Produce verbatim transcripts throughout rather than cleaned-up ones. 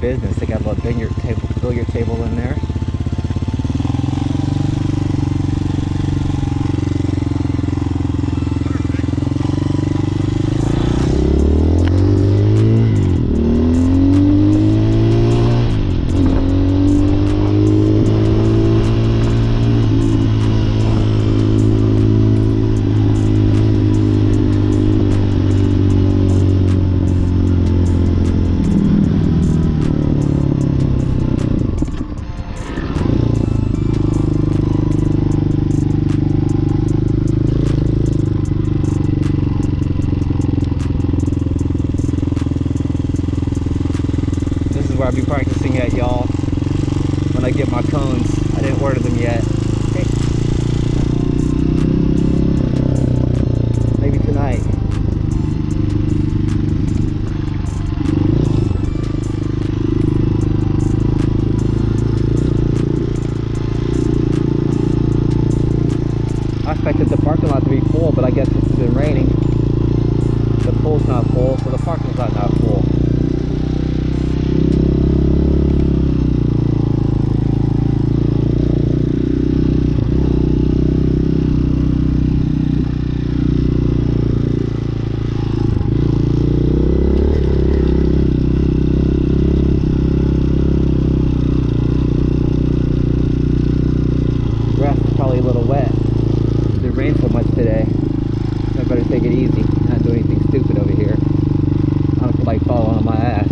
business. They got a little billiard table, billiard table in there. Where I'll be practicing at, y'all, when I get my cones. I didn't order them yet. Okay. Maybe tonight. I expected the parking lot to be full, but I guess it's been raining. The pool's not full, so the parking lot's not full. Probably a little wet. It rained so much today. I better take it easy, not do anything stupid over here. I don't feel like falling on my ass.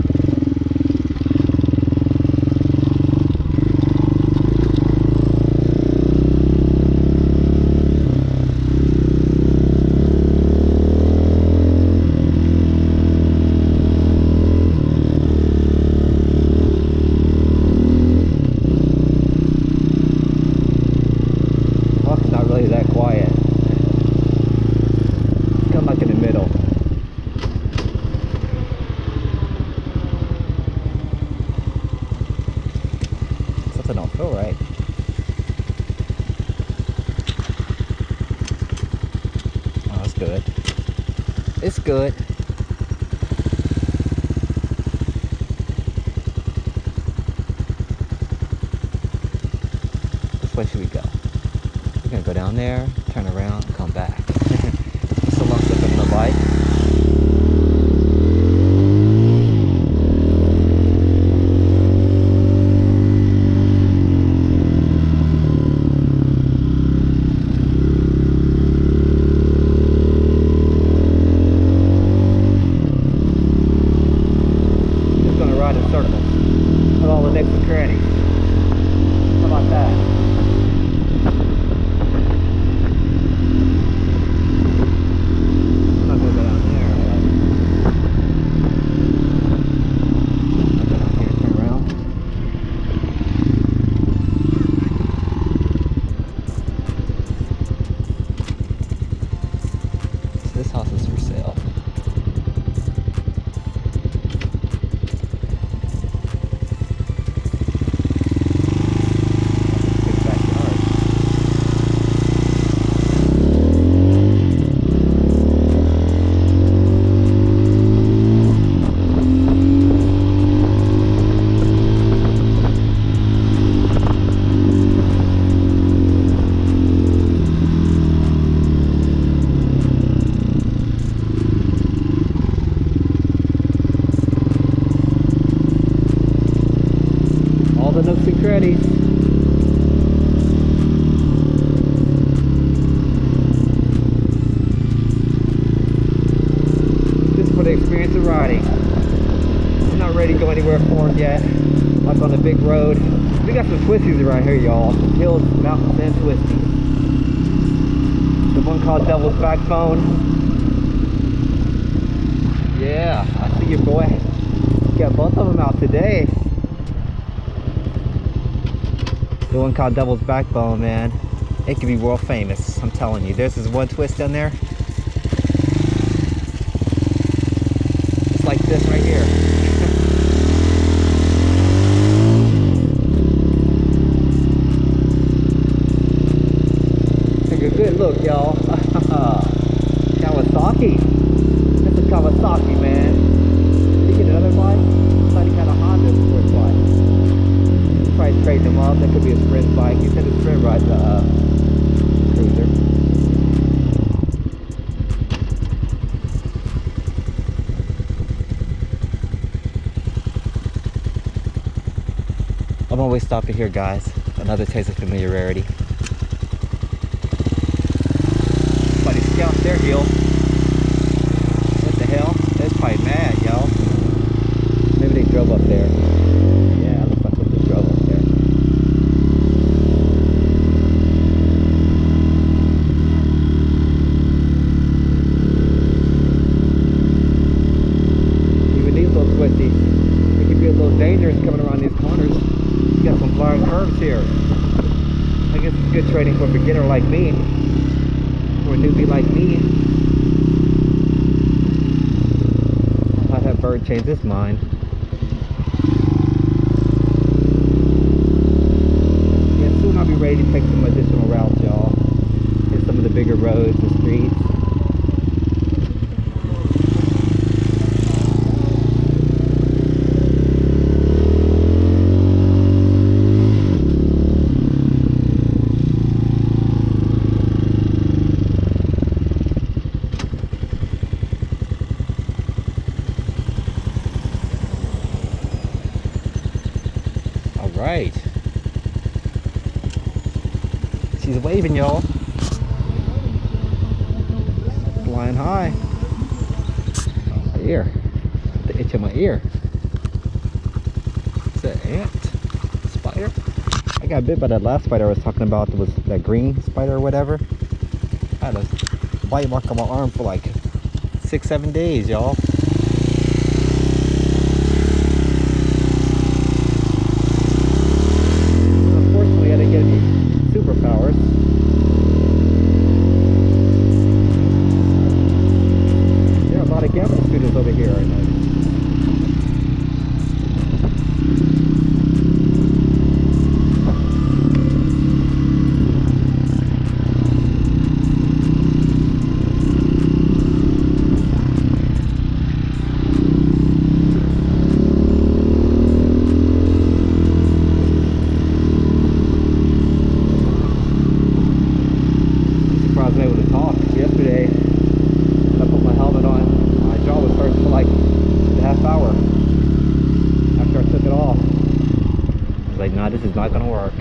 That quiet. It's kind of like in the middle. Something don't feel right. Oh, that's good. It's good. Which way should we go? We're gonna go down there, turn around, and come back. So long as I'm on the bike. Just gonna ride in circles with all the nooks and crannies. How about that? This house is for sale. Big backyard. All the nooks and crannies. Just for the experience of riding. I'm not ready to go anywhere for it yet. Like on the big road. We got some twisties around here, y'all. Hills, mountains, and twisties. The one called Devil's Backbone. Yeah, I see your boy. Got both of them out today. The one called Devil's Backbone, man. It could be world famous, I'm telling you. There's this one twist down there. It's like this right here. Take a good look, y'all. Kawasaki. This is Kawasaki, man. Did you get another bike? I thought he had a Honda. bike. He said his friend rides a uh, cruiser. I'm always stopping here, guys. Another taste of familiarity. Somebody scalped their heel. What the hell? They're probably mad, y'all. Maybe they drove up there. Yeah, looks like they drove up there. Even these little twisties, it can be a little dangerous coming around these corners. You got some blind curves here. I guess it's good training for a beginner like me, or a newbie like me. I'll have Bird change his mind. Yeah, soon I'll be ready to take some additional routes, y'all. Hit some of the bigger roads and streets. Right. She's waving, y'all. Flying high. My ear. The itch in my ear. Is that ant? Spider? I got bit by that last spider I was talking about. It was that green spider or whatever. I had a bite mark on my arm for like six, seven days, y'all. Superpowers. There are a lot of gambling students over here right now. Yesterday, I put my helmet on, my jaw was hurting for like a half hour after I took it off. I was like, nah, this is not gonna work.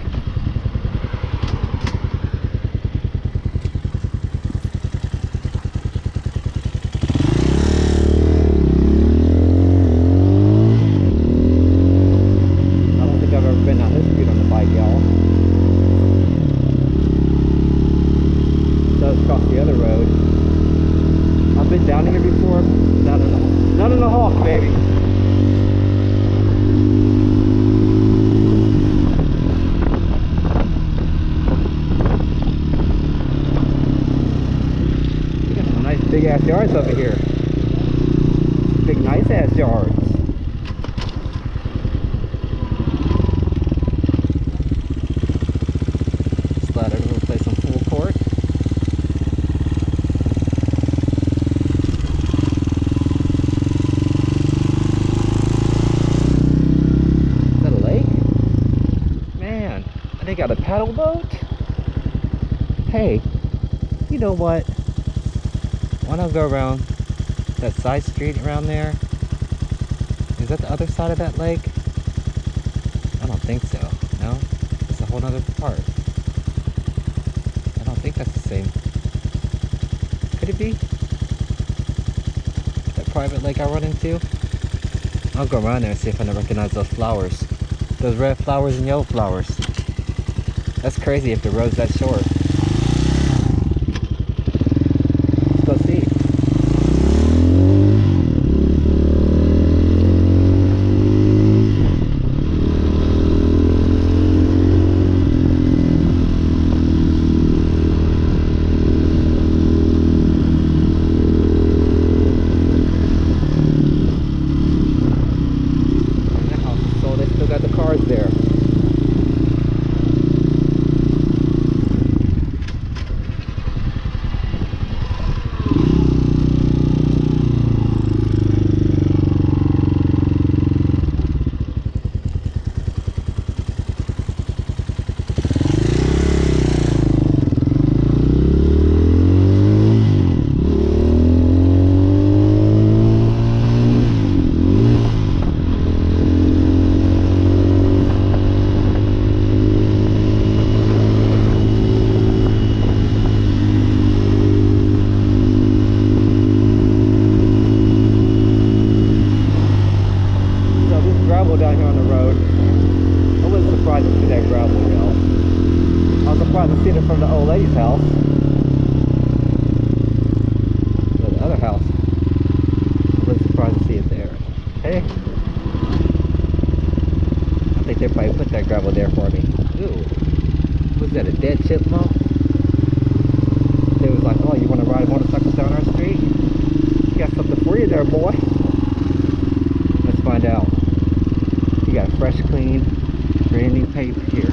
I don't think I've ever been down this speed on the bike, y'all. Does cross the other road. I've been down here before. Not in the, not in the Hawk, baby. We got some nice big ass yards over here. Big nice ass yards. Slide over and play some full court. They got a paddle boat? Hey, you know what? Why not go around that side street around there? Is that the other side of that lake? I don't think so. No? It's a whole other part. I don't think that's the same. Could it be? That private lake I run into? I'll go around there and see if I can recognize those flowers. Those red flowers and yellow flowers. That's crazy if the road's that short. Let's go see. So they still got the cars there. on the road. I wasn't surprised to see that gravel wheel. I was surprised to see it from the old lady's house. Or the other house. I was surprised to see it there. Hey. I think they probably put that gravel there for me. Ooh. Was that a dead chipmunk? They was like, oh, you want to ride motorcycles down our street? Got something for you there, boy. Let's find out. You got fresh, clean, brand new paint here.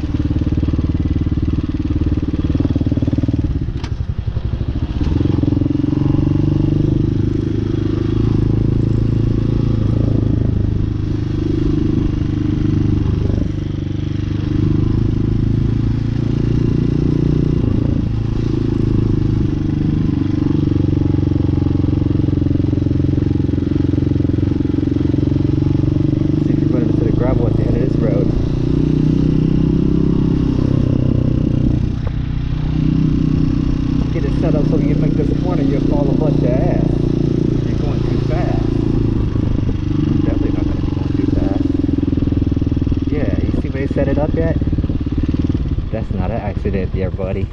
Set it up yet? That's not an accident there, buddy.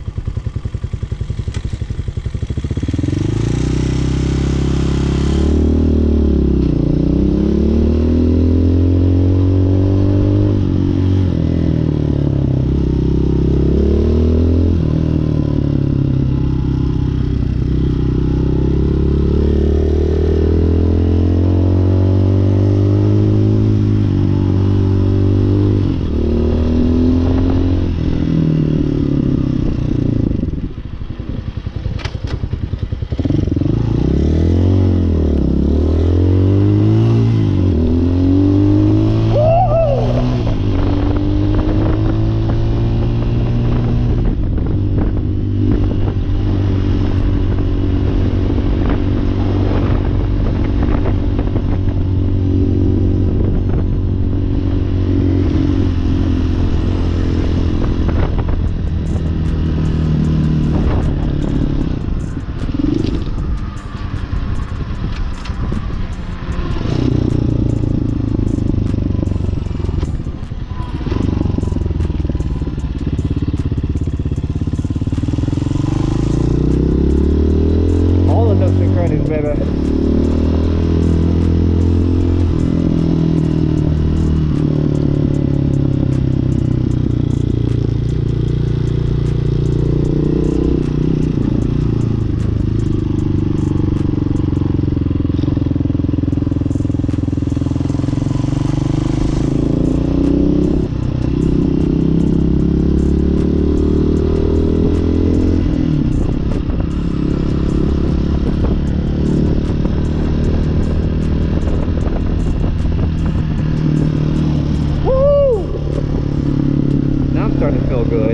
Starting to feel good.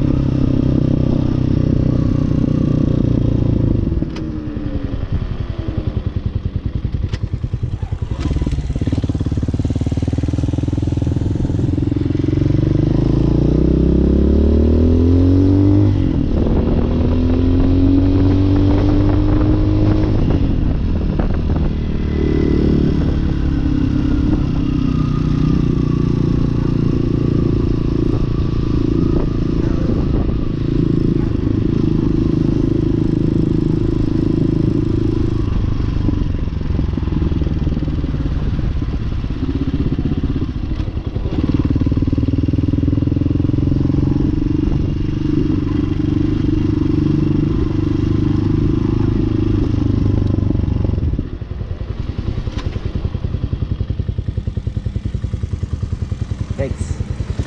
Thanks.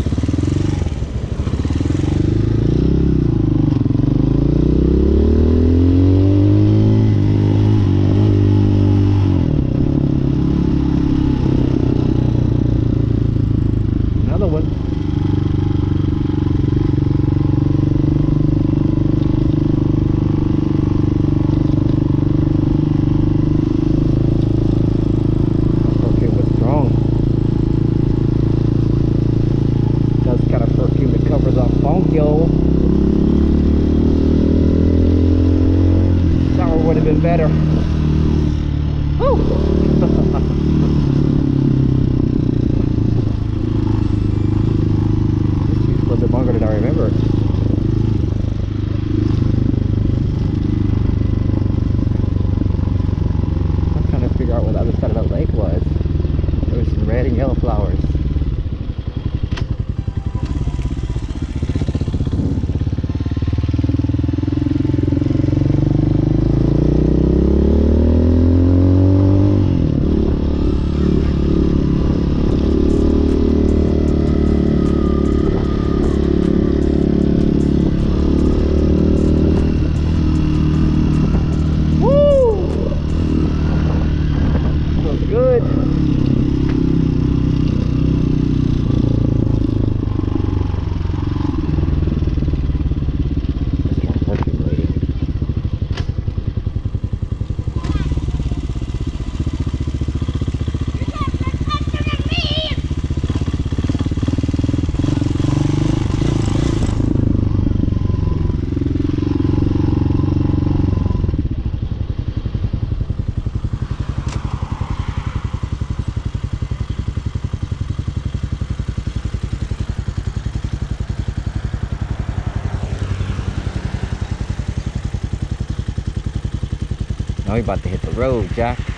Another one. Okay, what's strong? Does kind of perfume that covers up funk, yo. Sour would have been better. Woo! Now we about to hit the road, Jack.